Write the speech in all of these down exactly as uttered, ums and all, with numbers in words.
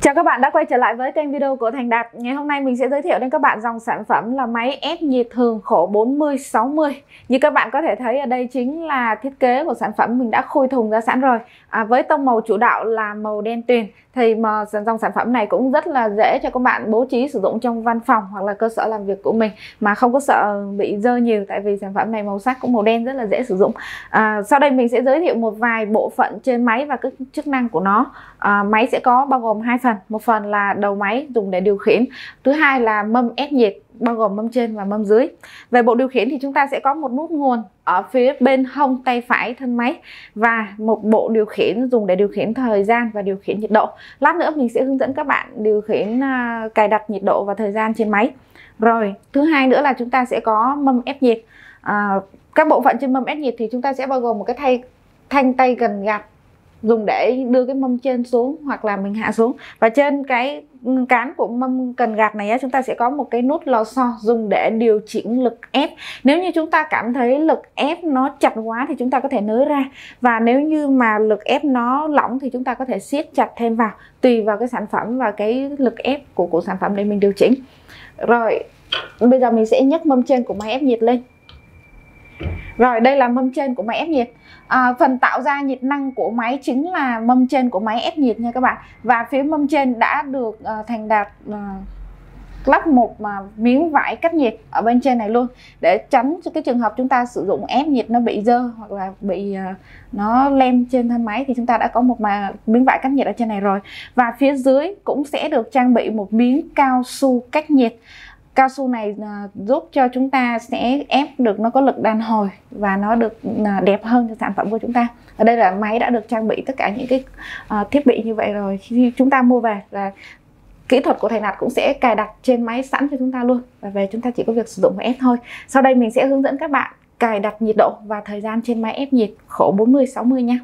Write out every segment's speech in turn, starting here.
Chào các bạn đã quay trở lại với kênh video của Thành Đạt. Ngày hôm nay mình sẽ giới thiệu đến các bạn dòng sản phẩm là máy ép nhiệt thường khổ bốn mươi sáu mươi. Như các bạn có thể thấy ở đây chính là thiết kế của sản phẩm, mình đã khui thùng ra sẵn rồi. À, với tông màu chủ đạo là màu đen tuyền thì mà dòng sản phẩm này cũng rất là dễ cho các bạn bố trí sử dụng trong văn phòng hoặc là cơ sở làm việc của mình mà không có sợ bị dơ nhiều, tại vì sản phẩm này màu sắc cũng màu đen rất là dễ sử dụng. À, sau đây mình sẽ giới thiệu một vài bộ phận trên máy và các chức năng của nó. À, máy sẽ có bao gồm hai phần, một phần là đầu máy dùng để điều khiển, thứ hai là mâm ép nhiệt bao gồm mâm trên và mâm dưới. Về bộ điều khiển thì chúng ta sẽ có một nút nguồn ở phía bên hông tay phải thân máy và một bộ điều khiển dùng để điều khiển thời gian và điều khiển nhiệt độ. Lát nữa mình sẽ hướng dẫn các bạn điều khiển uh, cài đặt nhiệt độ và thời gian trên máy. Rồi thứ hai nữa là chúng ta sẽ có mâm ép nhiệt. Uh, các bộ phận trên mâm ép nhiệt thì chúng ta sẽ bao gồm một cái thay thanh tay cần gạt dùng để đưa cái mâm trên xuống hoặc là mình hạ xuống, và trên cái cán của mâm cần gạt này chúng ta sẽ có một cái nút lò xo dùng để điều chỉnh lực ép. Nếu như chúng ta cảm thấy lực ép nó chặt quá thì chúng ta có thể nới ra, và nếu như mà lực ép nó lỏng thì chúng ta có thể siết chặt thêm vào, tùy vào cái sản phẩm và cái lực ép của của sản phẩm để mình điều chỉnh. Rồi bây giờ mình sẽ nhấc mâm trên của máy ép nhiệt lên. Rồi đây là mâm trên của máy ép nhiệt. À, phần tạo ra nhiệt năng của máy chính là mâm trên của máy ép nhiệt nha các bạn. Và phía mâm trên đã được uh, Thành Đạt uh, lắp một uh, miếng vải cách nhiệt ở bên trên này luôn, để tránh cho cái trường hợp chúng ta sử dụng ép nhiệt nó bị dơ hoặc là bị uh, nó lem trên thân máy, thì chúng ta đã có một mà miếng vải cách nhiệt ở trên này rồi. Và phía dưới cũng sẽ được trang bị một miếng cao su cách nhiệt. Cao su này uh, giúp cho chúng ta sẽ ép được nó có lực đàn hồi và nó được uh, đẹp hơn cho sản phẩm của chúng ta. Ở đây là máy đã được trang bị tất cả những cái uh, thiết bị như vậy rồi. Khi chúng ta mua về là kỹ thuật của Thành Đạt cũng sẽ cài đặt trên máy sẵn cho chúng ta luôn, và về chúng ta chỉ có việc sử dụng và ép thôi. Sau đây mình sẽ hướng dẫn các bạn cài đặt nhiệt độ và thời gian trên máy ép nhiệt khổ bốn mươi sáu mươi nha.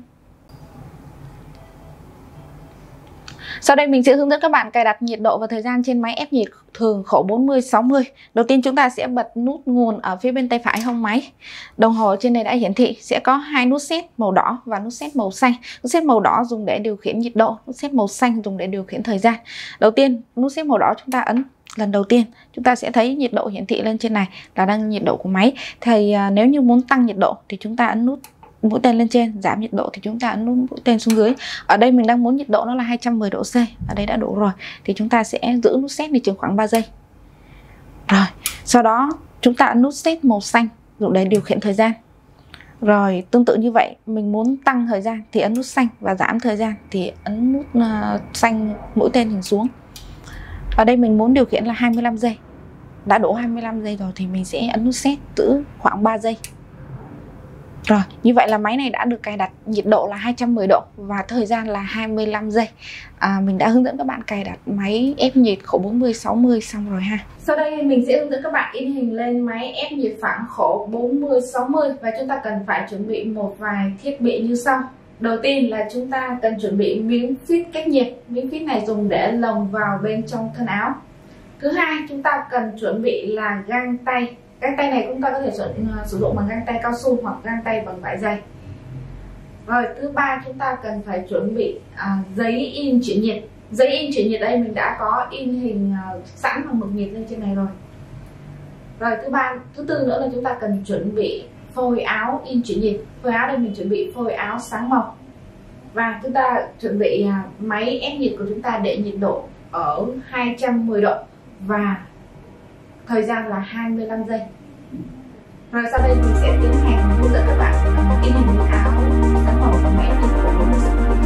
Sau đây mình sẽ hướng dẫn các bạn cài đặt nhiệt độ và thời gian trên máy ép nhiệt thường khổ bốn mươi sáu mươi. Đầu tiên chúng ta sẽ bật nút nguồn ở phía bên tay phải hông máy. Đồng hồ trên này đã hiển thị sẽ có hai nút set màu đỏ và nút set màu xanh. Nút set màu đỏ dùng để điều khiển nhiệt độ, nút set màu xanh dùng để điều khiển thời gian. Đầu tiên nút set màu đỏ chúng ta ấn lần đầu tiên, chúng ta sẽ thấy nhiệt độ hiển thị lên trên này là đang nhiệt độ của máy. Thì à, nếu như muốn tăng nhiệt độ thì chúng ta ấn nút mũi tên lên trên, giảm nhiệt độ thì chúng ta ấn nút mũi tên xuống dưới. Ở đây mình đang muốn nhiệt độ nó là hai trăm mười độ C, ở đây đã đủ rồi thì chúng ta sẽ giữ nút set này chừng khoảng ba giây. Rồi sau đó chúng ta ấn nút set màu xanh dùng để điều khiển thời gian. Rồi tương tự như vậy, mình muốn tăng thời gian thì ấn nút xanh, và giảm thời gian thì ấn nút uh, xanh mũi tên nhìn xuống. Ở đây mình muốn điều khiển là hai mươi lăm giây, đã đủ hai mươi lăm giây rồi thì mình sẽ ấn nút set giữ khoảng ba giây. Rồi, như vậy là máy này đã được cài đặt nhiệt độ là hai trăm mười độ và thời gian là hai mươi lăm giây. À, mình đã hướng dẫn các bạn cài đặt máy ép nhiệt khổ bốn mươi sáu mươi xong rồi ha. Sau đây mình sẽ hướng dẫn các bạn in hình lên máy ép nhiệt phẳng khổ bốn mươi sáu mươi, và chúng ta cần phải chuẩn bị một vài thiết bị như sau. Đầu tiên là chúng ta cần chuẩn bị miếng phít cách nhiệt. Miếng phít này dùng để lồng vào bên trong thân áo. Thứ hai, chúng ta cần chuẩn bị là găng tay. Găng tay này chúng ta có thể sử, uh, sử dụng bằng găng tay cao su hoặc găng tay bằng vải dày. Rồi thứ ba, chúng ta cần phải chuẩn bị uh, giấy in chuyển nhiệt. Giấy in chuyển nhiệt đây mình đã có in hình uh, sẵn bằng mực nhiệt lên trên này rồi. Rồi thứ ba, thứ tư nữa là chúng ta cần chuẩn bị phôi áo in chuyển nhiệt. Phôi áo đây mình chuẩn bị phôi áo sáng màu. Và chúng ta chuẩn bị uh, máy ép nhiệt của chúng ta để nhiệt độ ở hai trăm mười độ và thời gian là hai mươi lăm giây. Rồi sau đây mình sẽ tiến hành hướng dẫn các bạn in hình áo sáng màu và máy ép nhiệt của bốn mươi sáu mươi.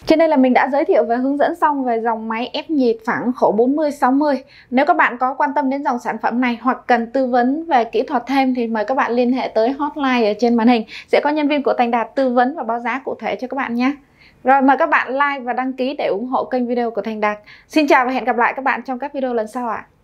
Trên đây là mình đã giới thiệu và hướng dẫn xong về dòng máy ép nhiệt phẳng khổ bốn mươi sáu mươi. Nếu các bạn có quan tâm đến dòng sản phẩm này hoặc cần tư vấn về kỹ thuật thêm thì mời các bạn liên hệ tới hotline ở trên màn hình. Sẽ có nhân viên của Thành Đạt tư vấn và báo giá cụ thể cho các bạn nhé. Rồi mời các bạn like và đăng ký để ủng hộ kênh video của Thành Đạt. Xin chào và hẹn gặp lại các bạn trong các video lần sau ạ. À.